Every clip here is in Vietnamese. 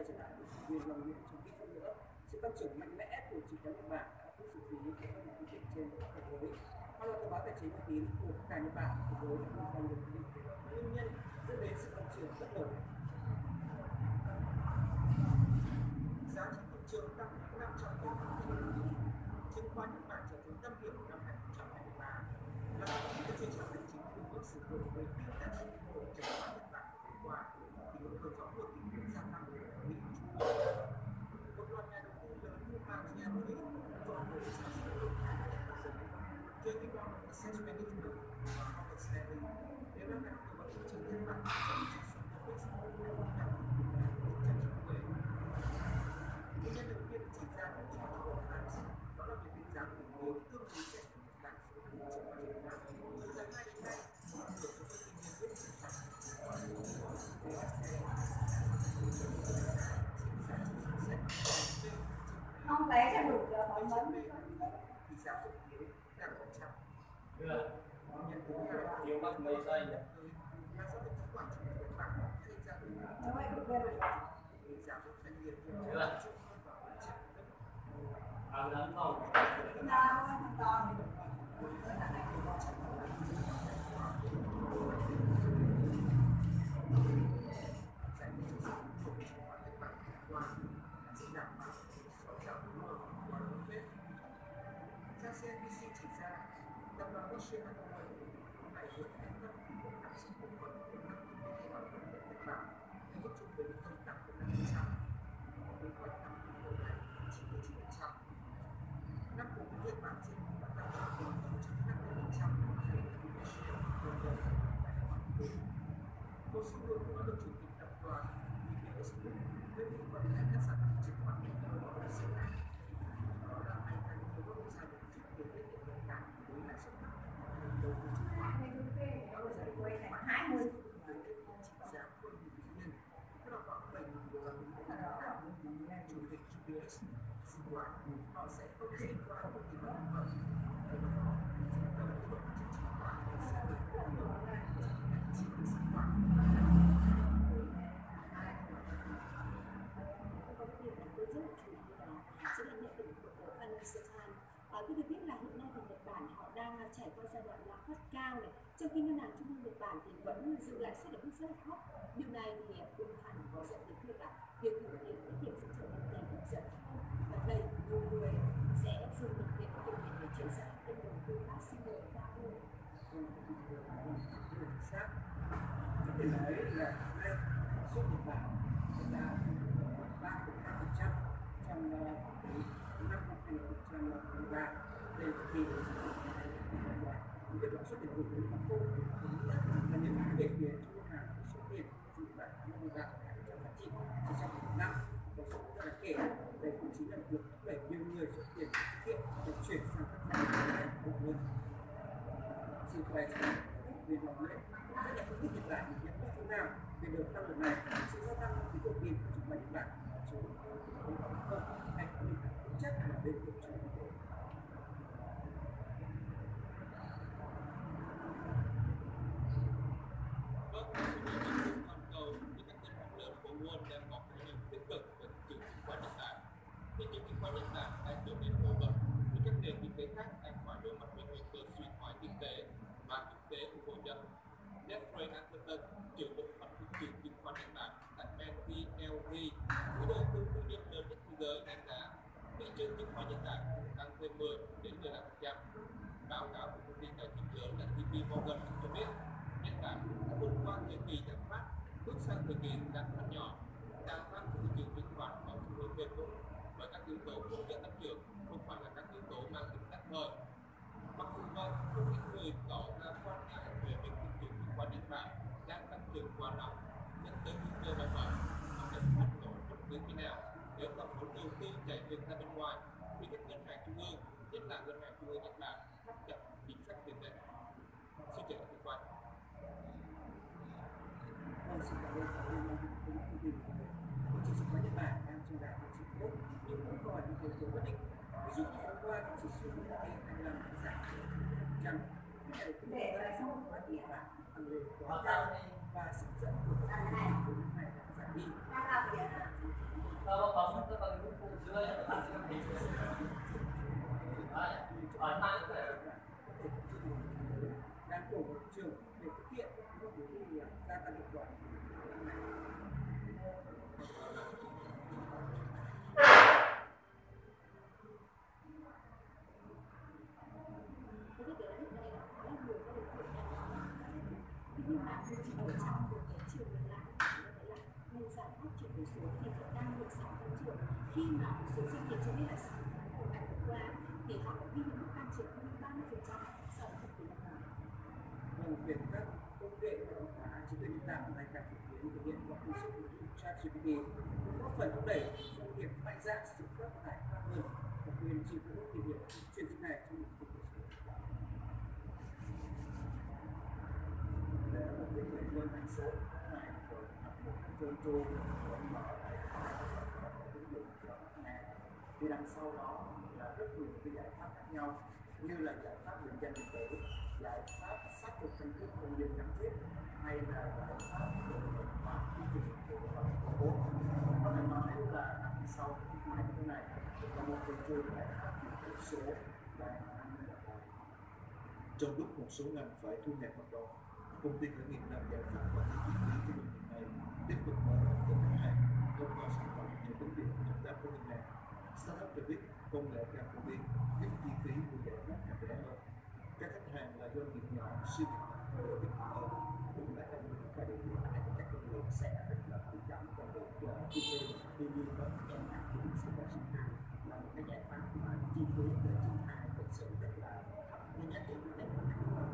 quay trở lại với sinh viên Long Nguyễn trong ít phút nữa. Sự tăng trưởng mạnh mẽ của chứng khoán Nhật Bản đã giúp sự chú ý của các nền kinh tế trên thế giới. Các loạt tờ báo tài chính uy tín của cả Nhật Bản và thế giới đã đưa ra nhiều nhận định về nguyên nhân dẫn đến sự tăng trưởng bất ổn. Giá trị thị trường tăng 504 tỷ đô la. Chứng khoán Nhật Bản trở thành tâm điểm năm 2023. Là một chiến tranh tài chính được nước sử dụng với biên giá trị của chứng khoán Nhật Bản vừa qua thì những cơn gió ngược tình huống gia tăng của Mỹ Trung Quốc. Một loạt nhà đầu tư lớn như Machiavelli, Thornhill JP Morgan Asset Management và Morgan Stanley đều đang đặt vào thị trường Nhật Bản trong chỉ số Topix đạt mức giá 190. Nguyên nhân đầu tiên chỉ ra của Chicago Times đó là việc định giá cổ phiếu tương đối rẻ của Nhật Bản so với thị trường Việt Nam. Từ tháng 2 đến nay, một nửa số công ty niêm yết chỉ số không lấy cho đủ giờ phỏng vấn thì giá cổ phiếu đạt 100. Nhận thứ hai nhiều bác mấy giây nhỉ? là do hệ thống quản trị của Nhật Bản gây ra đủ nó phải được về giá của doanh nghiệp Chưa. tập trung hơn vào phát triển đất. Lắm không? nào to thì được Giải quyết chính sách của chứng khoán Nhật Bản qua sẽ đảm bảo số giảm mở qua liên kết. Trang CNBC chỉ ra tập đoàn Berkshire Hathaway hôm nay vượt thành công của các sự cổ phần của các công ty bảo hiểm Nhật Bản theo mức trung bình hơn 8,5%, kế hoạch năm quý đầu này 99%. Năm cổ phiếu Nhật Bản trên đã tăng trưởng đến 150% so với Berkshire Hathaway tại năm quý. Một xu hướng cũng đã được chủ tịch tập đoàn Facebook đơn vị quản lý các sản phẩm chứng khoán điện tử của CNA. Đó là ngày càng nhiều các quốc gia được rút tiền tiết kiệm nhạy cảm với lãi suất thấp đầu tư chứng khoán. Đó là giải quyết khoảng 20 trị giá hơn 1 tỷ nhân, tức là khoảng 7.000 đô la Mỹ mỗi tháng. Chủ tịch UBS xin quản họ sẽ không xin qua một tỷ đồng phẩm để mà họ sẽ đầu tư vào thị trường chứng khoán để sẽ được hỗ trợ chi phí sinh hoạt. Chính là nhận định của Financial Times. Tôi được biết là hiện nay thì Nhật Bản họ đang trải qua giai đoạn lạm phát cao này, trong khi ngân hàng trung ương Nhật Bản thì vẫn giữ lãi suất ở mức rất là thấp. Điều này thì cũng hẳn có dẫn đến việc là việc thực hiện tiết kiệm sẽ trở nên kém hấp dẫn hơn. Và đây nhiều người sẽ dùng được việc thực hiện để chuyển sang kênh đầu tư phát sinh lời cao hơn. Xác có thể nói là nay lãi suất Nhật Bản đã khoảng 3,2% trong năm 2023. Đây là khi việc lãi suất tiền gửi của Nhật Bản có nghĩa là những việc về thu hàng số tiền dự bản 53 giá trị chỉ trong một năm có số rất là kể. Đây cũng chính là việc thúc đẩy nhiều người rút tiền tiết kiệm để chuyển sang các khoản vay ổn định. Xin quay trở lại viên Long Nguyễn. Các nhà phân tích Nhật Bản nhận định thế nào về đợt tăng lần này? Sự gia tăng của cổ phiếu của chứng khoán Nhật Bản là số không hay có nền tảng vững chắc và bền vững trong thị trường. Vâng, toàn cầu thì các ngân hàng lớn của Wall đang có cái nhìn tích cực về thị trường chứng khoán Nhật Bản. Thị trường chứng khoán Nhật Bản đang trở nên nổi bật khi các nền kinh tế khác đang phải đối mặt với nguy cơ suy thoái kinh tế và kinh tế của hội nhập. Jeffrey Atherton, trưởng bộ phận thị trường chứng khoán Nhật Bản tại BNP quỹ đầu tư tư nhân lớn nhất thế giới, đánh giá thị trường chứng khoán Nhật Bản tăng thêm 10 đến 15%. Báo cáo của công ty tài chính lớn là JP Morgan cho biết Nhật Bản đã vượt qua thời kỳ lạm phát, bước sang thời kỳ lạm phát nhỏ. Lạm phát của thị trường chứng khoán có xu hướng bền vững bởi các yếu tố hỗ trợ tăng trưởng, không phải là các yếu tố mang tính tạm thời. Mặc dù vậy, không ít người tỏ ra quan ngại về việc thị trường chứng khoán Nhật Bản đang tăng trưởng quá nóng, dẫn tới nguy cơ bài toán có thể phát nổ bất cứ khi nào nếu tổng vốn đầu tư chảy ngược ra bên ngoài khi các ngân hàng trung ương, nhất là ngân hàng trung ương Nhật Bản, thắt chặt chính sách tiền tệ. Xin trở lại cơ quan. Xin cảm ơn thông tin của mình. Thị trường chứng khoán Nhật Bản đang trong đà phát triển tốt nhưng cũng còn những yếu tố bất định. Ví dụ như hôm qua thì chỉ số Nikkei 25 giảm 1%. Cái này cũng là do quá Nhật Bản tăng lên quá cao và sức dẫn của các thị trường này giảm đi. hiệu quả này. Thế thì cái này là khá là nhiều các đối tượng đang có nhưng mà ở trong một cái chiều ngược lại đấy là nhiều giải pháp chuyển đổi số thì vẫn đang được sản tăng trưởng khi mà một số doanh nghiệp cho biết là thời gian vừa qua thì họ ghi nhận mức tăng trưởng hơn 30% so với cùng kỳ năm ngoái. Việc các công nghệ và đột phá trí tuệ nhân tạo ngày càng phổ biến thể hiện qua sự ứng dụng ChatGPT cũng góp phần thúc đẩy doanh nghiệp mạnh dạn sử dụng các giải pháp hơn và quyền chịu phụ tìm hiểu chuyển dịch này trong lĩnh vực số. Để một cái người luôn thành số này rồi một trơn tru mở lại ứng dụng này thì đằng sau đó là rất nhiều cái giải pháp khác nhau như là giải pháp định danh điện tử, giải pháp xác thực căn cước công dân gắn chip hay là giải pháp tự động hóa quy trình của thành phố. Có thể nói là đằng sau cái máy như này là một thị trường giải pháp chuyển đổi số đang ăn nhập. Trong lúc một số ngành phải thu hẹp hoạt động, công ty khởi nghiệp làm giải pháp quản lý chi phí của doanh nghiệp này tiếp tục mở rộng tới khách hàng thông qua sản phẩm những ứng dụng hợp tác với ngân hàng. Startup cho biết công nghệ càng phổ biến, giúp chi phí của giải pháp càng rẻ hơn. Các khách hàng là doanh nghiệp nhỏ, siêu nhỏ và tiếp cận hơn. Cũng là cái điều kiện này các doanh nghiệp sẽ rất là quan trọng trong việc chi phí. Tuy nhiên có em áp dụng sự phát triển này là một cái giải pháp mà chi phí để triển khai thực sự rất là thấp, nhưng giá trị để mà thành công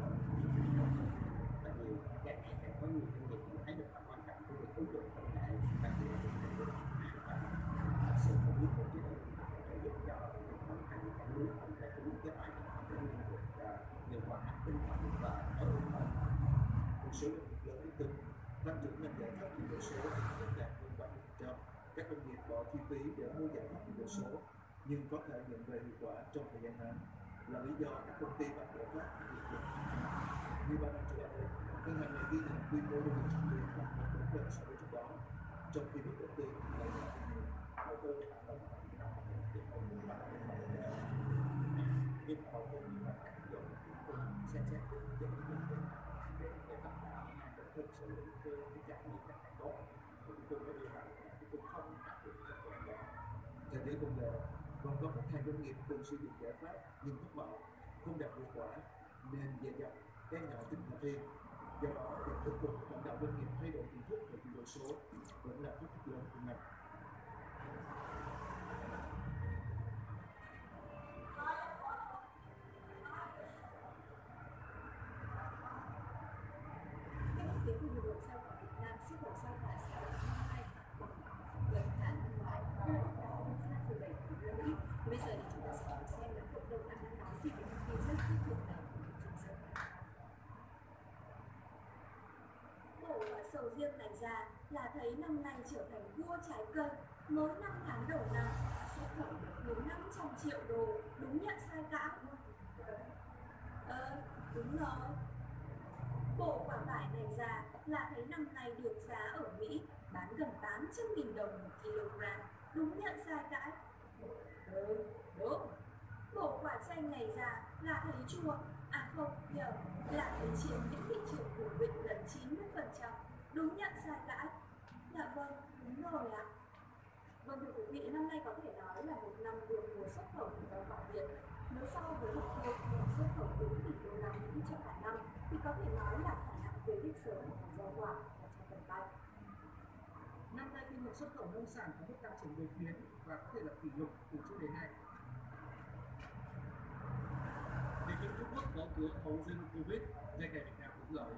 và nhiều cái này có nhiều doanh nghiệp cũng thấy được tầm quan trọng của việc ứng dụng công nghệ đặc biệt là trong lĩnh vực thật sự không biết một chế độ để giúp cho việc vận hành quản lý không thể cũng cái bài để được hiệu quả tinh thần và ở hơn. Một số doanh nghiệp lớn ước tính tăng trưởng ngành giải pháp chuyển đổi số hiện đạt hơn 70%. Các doanh nghiệp bỏ chi phí để mua giải pháp chuyển đổi số nhưng có thể nhận về hiệu quả trong thời gian ngắn là lý do các công ty bắt giải pháp việc làm. Như ban đầu trở lại đây, ngân hàng này ghi nhận quy mô giao dịch trực tuyến tăng hơn 4 lần so với trước đó, trong khi mức đầu tư lại giảm nhiều. Đầu tư hạ tầng thì không muốn là nhưng đầu tư là các dụng cũng xem xét được những cái để tạo tạo để thực sự cái trải nghiệm khách hàng tốt thì tôi mới yêu cầu tôi không áp dụng cho toàn bộ. Theo giới công nghệ, còn có khách hàng doanh nghiệp từng sử dụng giải pháp nhưng thất bại, không đạt hiệu quả nên dè dặt e ngại tính khả thi. Do đó, việc thuyết phục lãnh đạo doanh nghiệp thay đổi nhận thức về chuyển đổi số vẫn là thách thức lớn của ngành. Cái bước tiến của nhiều đội rau quả Việt Nam xuất khẩu rau quả sang năm nay bằng gần cả năm ngoái là ước đạt hơn 2,7 tỷ đô la Mỹ. Bây giờ thì chúng ta sẽ cùng xem là cộng đồng đang nói gì về thông tin rất tích cực này của chúng dân. Bộ sầu riêng đánh giá là thấy năm nay trở thành vua trái cây. Mới 5 tháng đầu năm xuất khẩu được hơn 500 triệu đô, đúng nhận sai cả. Đúng rồi. Bộ quả vải đánh giá là thấy năm nay được giá ở Mỹ bán gần 800.000 đồng một kg, đúng nhận sai cãi. Đúng. Bộ quả chanh này ra là thấy chua, là thấy chiếm những thị trường của Vịnh gần 90%, đúng nhận sai cãi. Dạ vâng, đúng rồi ạ. Vâng thưa quý vị, năm nay có thể nói là một năm được mùa xuất khẩu của rau quả Việt. Nếu so với mục tiêu xuất khẩu 4 tỷ đô la Mỹ cho cả năm thì có thể nói là khả năng về đích sớm của rau quả là trong tầm tay. Năm nay kim ngạch xuất khẩu nông sản có mức tăng trưởng đột biến và có thể là kỷ lục từ trước đến nay. Thị trường Trung Quốc mở cửa hậu dinh Covid, ngay cả Việt Nam hưởng lợi.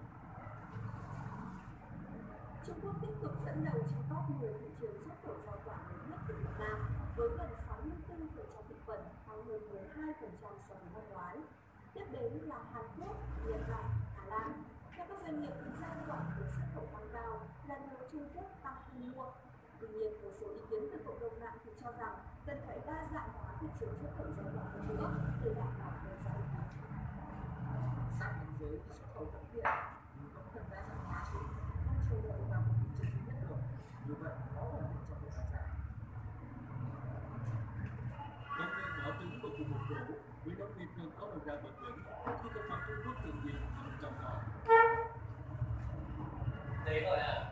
Trung Quốc tiếp tục dẫn đầu trong top 10 thị trường xuất khẩu rau quả lớn nhất của Việt Nam với gần 64% thị phần, tăng hơn 12% so với năm ngoái. Tiếp đến là Hàn Quốc, Nhật Bản, Hà Lan. Theo các doanh nghiệp, giá quả của xuất khẩu tăng cao là nhờ Trung Quốc tăng thu mua. Tuy nhiên, một số ý kiến từ cộng đồng mạng thì cho rằng cần phải đa dạng hóa thị trường xuất khẩu rau quả hơn nữa để đảm bảo được giá ổn định. Sang thế giới thì xuất khẩu thuận tiện nhưng không cần đa dạng hóa chỉ không chờ đợi vào một thị trường duy nhất được, như vậy khó ổn định trong thời gian dài. Đồng nhân mở trứng vào cùng một chỗ, với đóng nguy cơ có đầu ra bền vững khi công bằng Trung Quốc thường gì nằm trong đó. Thì thế thôi à?